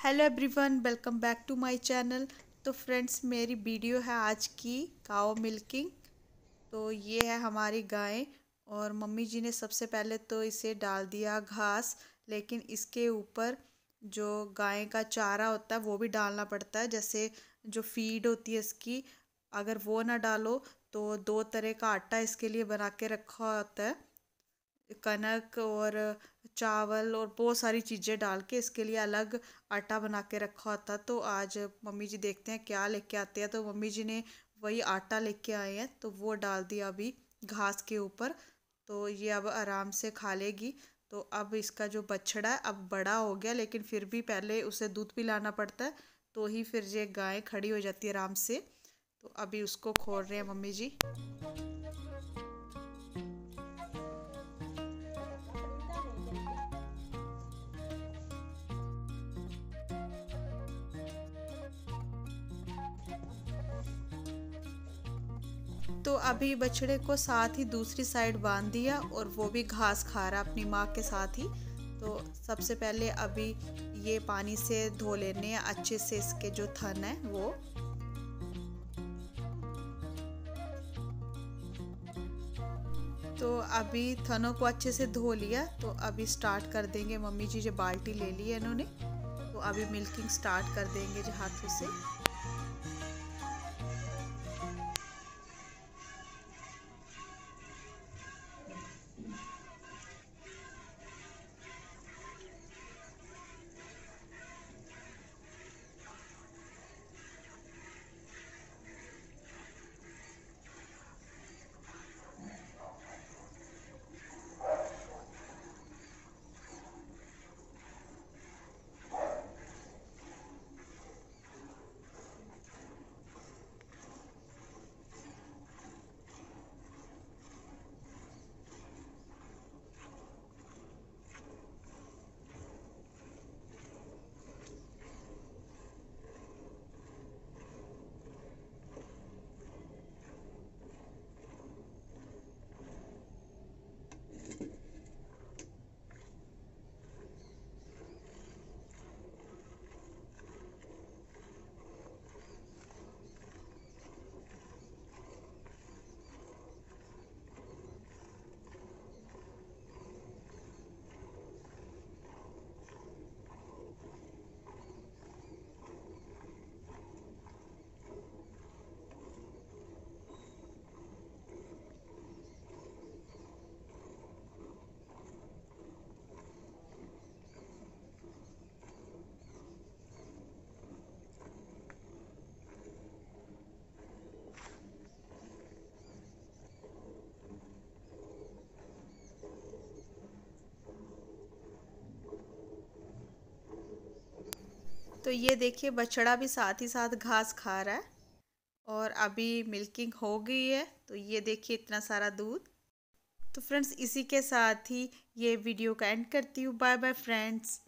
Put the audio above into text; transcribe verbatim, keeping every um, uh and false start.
Hello everyone, welcome back to my channel. तो friends, मेरी video है आज की काओ मिल्किंग। तो ये है हमारी गाय और मम्मी जी ने सबसे पहले तो इसे डाल दिया घास, लेकिन इसके ऊपर जो गाय का चारा होता है वो भी डालना पड़ता है। जैसे जो फीड होती है इसकी, अगर वो ना डालो तो दो तरह का आटा इसके लिए बना के रखा होता है, कनक और चावल और बहुत सारी चीज़ें डाल के इसके लिए अलग आटा बना के रखा होता। तो आज मम्मी जी देखते हैं क्या लेके आते हैं। तो मम्मी जी ने वही आटा लेके आए हैं, तो वो डाल दिया अभी घास के ऊपर। तो ये अब आराम से खा लेगी। तो अब इसका जो बछड़ा है अब बड़ा हो गया, लेकिन फिर भी पहले उसे दूध पिलाना पड़ता है, तो ही फिर ये गाय खड़ी हो जाती है आराम से। तो अभी उसको खोल रहे हैं मम्मी जी। तो अभी बछड़े को साथ ही दूसरी साइड बांध दिया और वो भी घास खा रहा अपनी माँ के साथ ही। तो सबसे पहले अभी ये पानी से धो लेने हैं अच्छे से इसके जो थन है वो। तो अभी थनों को अच्छे से धो लिया, तो अभी स्टार्ट कर देंगे। मम्मी जी जो बाल्टी ले ली है इन्होंने, तो अभी मिल्किंग स्टार्ट कर देंगे जो हाथों से। तो ये देखिए बछड़ा भी साथ ही साथ घास खा रहा है और अभी मिल्किंग हो गई है। तो ये देखिए इतना सारा दूध। तो फ्रेंड्स, इसी के साथ ही ये वीडियो का एंड करती हूँ। Bye bye friends.